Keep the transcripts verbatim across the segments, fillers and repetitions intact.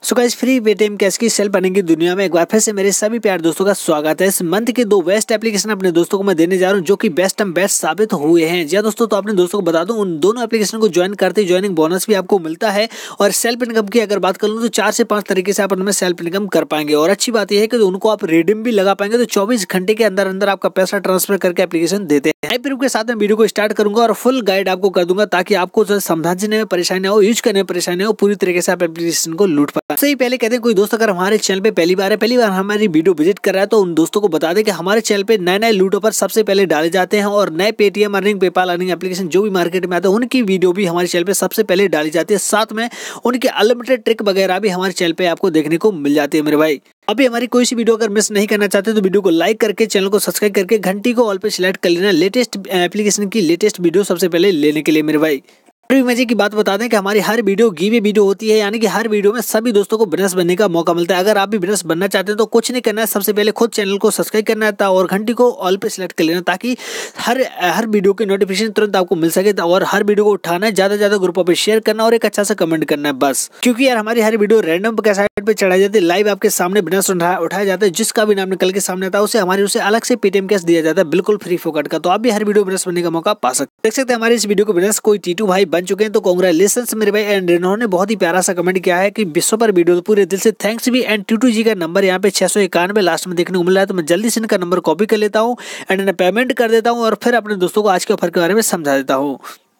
सो guys, free Paytm cash की sale बनने की दुनिया में एक बार फिर से मेरे सभी प्यारे दोस्तों का स्वागत है। इस मंथ के दो बेस्ट एप्लीकेशन अपने दोस्तों को मैं देने जा रहा हूं जो कि बेस्ट एंड बेस्ट साबित हुए हैं। जी दोस्तों, तो अपने दोस्तों को बता दूं, उन दोनों एप्लीकेशन को ज्वाइन करते ज्वाइनिंग बोनस भी आपको मिलता है। और सेल्फ इनकम की अगर बात कर लूँ तो चार से पांच तरीके से आप उनमें सेल्फ इनकम कर पाएंगे। और अच्छी बात यह है कि उनको आप रिडीम भी लगा पाएंगे, तो चौबीस घंटे के अंदर अंदर आपका पैसा ट्रांसफर करके एप्लीकेशन देते हैं। लाइव प्रूफ के साथ मैं वीडियो को स्टार्ट करूंगा और फुल गाइड आपको कर दूंगा ताकि आपको समझने में परेशानी हो, यूज करने में परेशानी हो, पूरी तरीके से आप एप्लीकेशन को लूट पाए। सबसे पहले कहते हैं कोई दोस्त अगर हमारे चैनल पे पहली बार है पहली बार हमारी वीडियो विजिट कर रहा है तो उन दोस्तों को बता दें कि हमारे चैनल पे नए नए लूट ऑफर सबसे पहले डाले जाते हैं और नए Paytm earning, PayPal earning application जो भी मार्केट में आते हैं उनकी वीडियो भी हमारे चैनल पे सबसे पहले डाली जाती है। साथ में उनके अनलिमिटेड ट्रिक वगैरह भी हमारे चैनल पे आपको देखने को मिल जाती है मेरे भाई। अभी हमारी कोई सी वीडियो अगर मिस नहीं करना चाहते तो वीडियो को लाइक करके चैनल को सब्सक्राइब करके घंटी को ऑल पे सिलेक्ट कर लेना, लेटेस्ट एप्लीकेशन की लेटेस्ट वीडियो सबसे पहले लेने के लिए मेरे भाई। मजे की बात बता दें कि हमारी हर वीडियो गिव वीडियो होती है, यानी कि हर वीडियो में सभी दोस्तों को बिजनेस बनने का मौका मिलता है। अगर आप भी बिजनेस बनना चाहते हैं तो कुछ नहीं करना है, सबसे पहले खुद चैनल को सब्सक्राइब करना है और घंटी को ऑल पे सिलेक्ट कर लेना ताकि हर हर वीडियो की नोटिफिकेशन तुरंत आपको मिल सके। और हर वीडियो को उठाना है, ज्यादा ज्यादा ग्रुपों पर शेयर करना और एक अच्छा सा कमेंट करना है बस। क्योंकि यार हमारी हर वीडियो रैंडम के साइड पे चढ़ाई जाती है, लाइव आपके सामने बिजनेस उठाया जाता है, जिसका भी नाम निकल के सामने आता है उसे हमारे उसे अलग से पेटीएम कैश दिया जाता है, बिल्कुल फ्री फोकट का। तो आप भी हर वीडियो बिजनेस बनने का मौका पा सकते हैं। देख सकते हैं हमारे इस वीडियो को बिजनेस कोई टीटू भाई बन चुके हैं, तो कांग्रेचुलेशंस मेरे भाई। एंड इन्होंने बहुत ही प्यारा सा कमेंट किया है कि विश्व पर वीडियो, पूरे दिल से थैंक्स भी। एंड टीटू जी का नंबर यहाँ पे छह सौ इक्यानवे लास्ट में देखने को मिल रहा है, तो मैं जल्दी से इनका नंबर कॉपी कर लेता हूँ एंड इन्हें पेमेंट कर देता हूँ और फिर अपने दोस्तों को आज के ऑफर के बारे में समझा देता हूँ।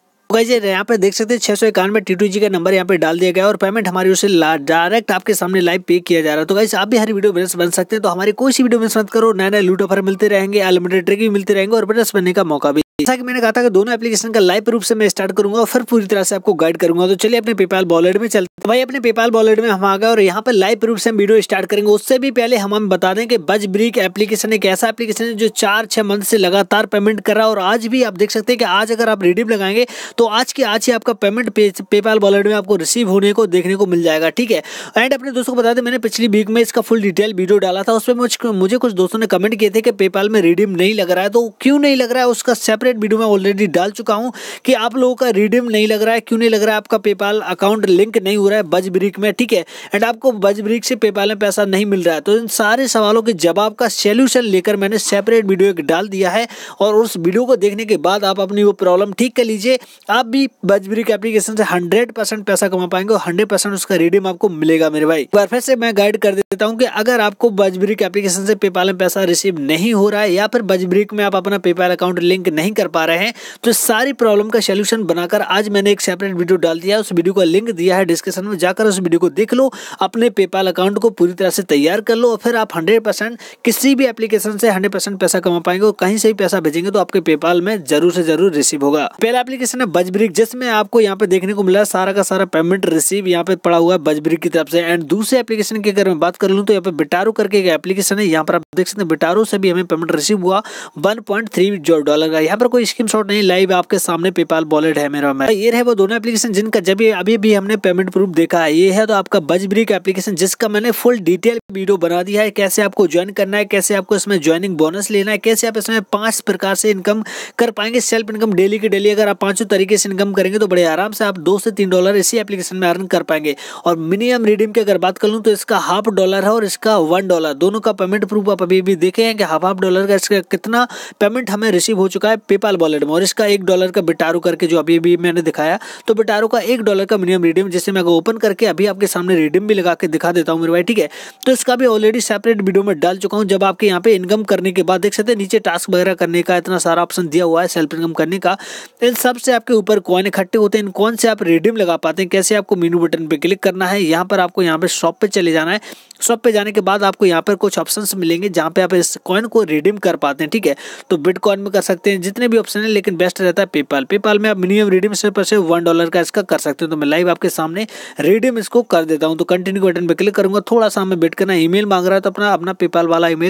यहाँ पे देख सकते हैं छह सौ इक्यानवे टीटू जी का नंबर यहाँ पे डाल दिया गया और पेमेंट हमारी उसे डायरेक्ट आपके सामने लाइव पे किया जा रहा है। तो गाइस आप भी हर वीडियो बिजनेस बन सकते हैं, तो हमारी कोई सी वीडियो मिस मत करो। नए नए लूट ऑफर मिलते रहेंगे, अनलिमिटेड ट्रिक भी मिलते रहेंगे और बिजनेस बनने का मौका भी। जैसा कि मैंने कहा था कि दोनों एप्लीकेशन का लाइव रूप से मैं स्टार्ट करूंगा और फिर पूरी तरह से आपको गाइड करूंगा। तो चलिए अपने पेपाल वॉलेट में चलते हैं। भाई अपने पेपाल वॉलेट में हम आ गए और यहाँ पे लाइव रूप से हम वीडियो स्टार्ट करेंगे। उससे भी पहले हम हम बता दें कि बज ब्रिक एप्लीकेशन एक ऐसा एप्लीकेशन है जो चार छह मंथ से लगातार पेमेंट कर रहा है और आज भी आप देख सकते हैं कि आज अगर आप रिडीम लगाएंगे तो आज की आज ही आपका पेमेंट पे, पेपाल वॉलेट में आपको रिसीव होने को देखने को मिल जाएगा, ठीक है। एंड अपने दोस्तों को बता दें मैंने पिछली वीक में इसका फुल डिटेल वीडियो डाला था, उसमें मुझे मुझे कुछ दोस्तों ने कमेंट किए थे कि पेपाल में रिडीम नहीं लग रहा है, तो क्यों नहीं लग रहा है उसका सेपरेट वीडियो में ऑलरेडी डाल चुका हूं कि आप लोगों का रिडीम नहीं लग रहा है, क्यों नहीं लग रहा है, आपका पेपाल अकाउंट लिंक नहीं हो रहा है बज ब्रिक में, ठीक है। एंड आपको बज ब्रिक से पेपाल में पैसा नहीं मिल रहा है, तो इन सारे सवालों के जवाब का सॉल्यूशन लेकर मैंने सेपरेट वीडियो एक डाल दिया है और उस वीडियो को देखने के बाद आप अपनी वो प्रॉब्लम ठीक कर लीजिए। आप भी बज ब्रिक एप्लीकेशन से हंड्रेड परसेंट पैसा कमा पाएंगे और हंड्रेड परसेंट उसका रिडीम आपको मिलेगा मेरे भाई। एक बार फिर से मैं गाइड कर देता हूं कि अगर आपको बज ब्रिक एप्लीकेशन से पेपाल में पैसा रिसीव नहीं हो रहा है या फिर बज ब्रिक में आप अपना पेपाल अकाउंट लिंक नहीं कर पा रहे हैं, तो सारी प्रॉब्लम का सॉल्यूशन बनाकर आज मैंने एक सेपरेट वीडियो डाल दिया है। उस वीडियो का लिंक दिया है डिस्क्रिप्शन में, जाकर उस वीडियो को देख लो, अपने पेपाल अकाउंट को पूरी तरह से तैयार कर लो और फिर आप हंड्रेड परसेंट किसी भी एप्लीकेशन से हंड्रेड परसेंट पैसा कमा पाएंगे और कहीं से भी पैसा भेजेंगे तो आपके पेपाल में जरूर से जरूर रिसीव होगा। पहला एप्लीकेशन है बज ब्रिक, जिसमें आपको यहाँ पे देखने को मिला है सारा का सारा पेमेंट रिसीव यहाँ पे पड़ा हुआ है बज ब्रिक की तरफ से। एंड दूसरे एप्लीकेशन की अगर मैं बात कर लूँ तो यहाँ पे बिटारो करके एक एप्लीकेशन है, यहाँ पर आप देख सकते हैं बिटारो से भी हमें पेमेंट रिसीव हुआ वन पॉइंट थ्री डॉलर का। यहाँ पर कोई स्क्रीनशॉट नहीं, लाइव आपके सामने पेपाल वॉलेट है मेरा में। ये रहे वो दोनों एप्लीकेशन जिनका जब अभी भी हमने पेमेंट प्रूफ देखा है। ये है तो आपका बज ब्रिक एप्लीकेशन जिसका मैंने फुल डिटेल वीडियो बना दिया है, कैसे आपको ज्वाइन करना है, कैसे आपको इसमें ज्वाइनिंग बोनस लेना है, कैसे आप इसमें पांच प्रकार से इनकम कर पाएंगे, सेल्फ इनकम डेली की डेली। अगर आप पांचों तरीके से इनकम करेंगे तो बड़े आराम से आप दो से तीन डॉलर इसी एप्लीकेशन में अर्न कर पाएंगे। और मिनिमम रिडीम की अगर बात कर लूँ तो इसका हाफ डॉलर है और इसका वन डॉलर, दोनों का पेमेंट प्रूफ आप अभी भी देखे हैं कि हाफ हाफ डॉलर का इसका कितना पेमेंट हमें रिसीव हो चुका है पेपाल वॉलेट में। और इसका एक डॉलर का बिटारो करके जो अभी भी मैंने दिखाया, तो बिटारो का एक डॉलर का मिनिमम रिडीम, जिसे मैं ओपन करके अभी आपके सामने रिडीम भी लगा के दिखा देता हूँ मेरे भाई, ठीक है। तो इसका भी ऑलरेडी सेपरेट वीडियो में डाल चुका हूँ। जब आपके यहाँ पे इनकम करने के बाद देख सकते हैं नीचे टास्क वगैरह करने का इतना सारा ऑप्शन दिया हुआ है सेल्फ इनकम करने का, इन सब से आपके ऊपर कॉइन इकट्ठे होते हैं, इन कौन से आप रिडीम लगा पाते हैं, कैसे आपको मेनू बटन पे क्लिक करना है, यहाँ पर आपको यहाँ पे शॉप पे चले जाना है। शॉप पे जाने के बाद आपको यहाँ पर कुछ ऑप्शंस मिलेंगे जहाँ पे आप इस कॉइन को रिडीम कर पाते हैं, ठीक है। तो बिटकॉइन में कर सकते हैं, जितने भी ऑप्शन है, लेकिन बेस्ट रहता है पेपाल। पेपाल में आप मिनिमम रिडीम सिर्फ सिर्फ वन डॉलर का इसका कर सकते हो। तो मैं लाइव आपके सामने रिडीम इसको कर देता हूँ। तो कंटिन्यू बटन पे क्लिक करूंगा, थोड़ा सा हमें वेट करना, ईमेल मांग रहा है तो अपना अपना पेपाल वाला ईमेल डाल देता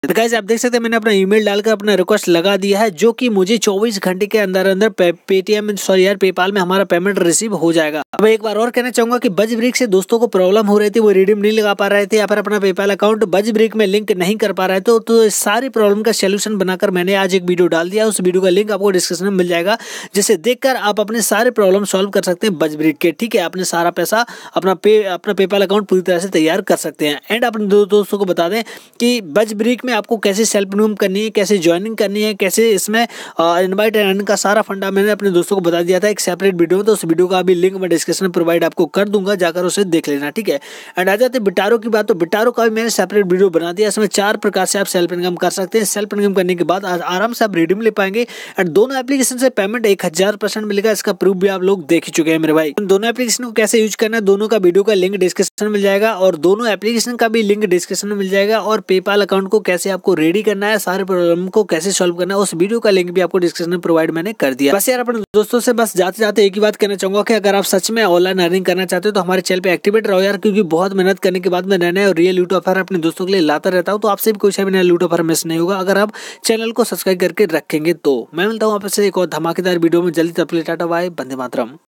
तो गाइस आप देख सकते हैं मैंने अपना ईमेल डालकर अपना रिक्वेस्ट लगा दिया है, जो कि मुझे चौबीस घंटे के अंदर अंदर पेटीएम सॉरी यार पेपाल में हमारा पेमेंट रिसीव हो जाएगा। अब एक बार और कहना चाहूंगा कि बज ब्रिक से दोस्तों को प्रॉब्लम हो रही थी, वो रिडीम नहीं लगा पा रहे थे या फिर अपना पेपाल अकाउंट बज ब्रिक में लिंक नहीं कर पा रहे थे, तो इस सारी प्रॉब्लम का सोल्यूशन बनाकर मैंने आज एक वीडियो डाल दिया। उस वीडियो का लिंक आपको डिस्क्रिप्शन में मिल जाएगा, जिसे देखकर आप अपने सारे प्रॉब्लम सॉल्व कर सकते हैं बज ब्रिक के। ठीक है, अपने सारा पैसा अपना पे अपना पेपाल अकाउंट पूरी तरह से तैयार कर सकते हैं। एंड अपने दो दोस्तों को बता दें कि बज ब्रिक में आपको कैसे सेल्फ इन्वेस्टमेंट करनी है, कैसे ज्वाइनिंग करनी है, कैसे इसमें इनवाइट एंड अर्न का सारा फंडा मैंने अपने दोस्तों को बता दिया था एक सेपरेट वीडियो में। तो उस वीडियो का भी लिंक मैं डिस्क्रिप्शन में प्रोवाइड आपको कर दूंगा, जाकर उसे देख लेना। ठीक है, एंड आ जाते बिटारो की बात, तो बिटारो का भी मैंने सेपरेट वीडियो बना दिया। इसमें चार प्रकार से आप सेल्फ इनकम कर सकते हैं। सेल्फ इनकम करने के बाद आराम से आप रिडीम ले पाएंगे एंड दोनों एप्लीकेशन से पेमेंट एक हजार परसेंट मिलेगा। इसका प्रूफ भी आप लोग देख ही चुके हैं मेरे भाई। दोनों एप्लीकेशन को कैसे यूज करना है, दोनों का वीडियो का लिंक डिस्क्रिप्शन में मिल जाएगा और दोनों एप्लीकेशन का भी लिंक डिस्क्रिप्शन में मिल जाएगा। और पेपाल अकाउंट को कैसे आपको रेडी करना है, सारे प्रॉब्लम को कैसे सॉल्व करना है, उस वीडियो का लिंक भी आपको डिस्क्रिप्शन में प्रोवाइड मैंने कर दिया। बस यार अपने दोस्तों से बस जाते जाते एक ही बात कहना चाहूंगा कि अगर आप सच में ऑनलाइन अर्निंग करना चाहते हो तो हमारे चैनल पे एक्टिवेट रहो यार, क्योंकि बहुत मेहनत करने के बाद मैं नए नए और रियल लूट ऑफर अपने दोस्तों के लिए लाता रहता हूँ। तो आपसे भी कोई नया लूट ऑफर मिस नहीं होगा अगर आप चैनल को सब्सक्राइब करके रखेंगे तो। मैं मिलता हूँ आपसे एक और धमाकेदार वीडियो में जल्दी। तब तक टाटा बाय, वंदे मातरम।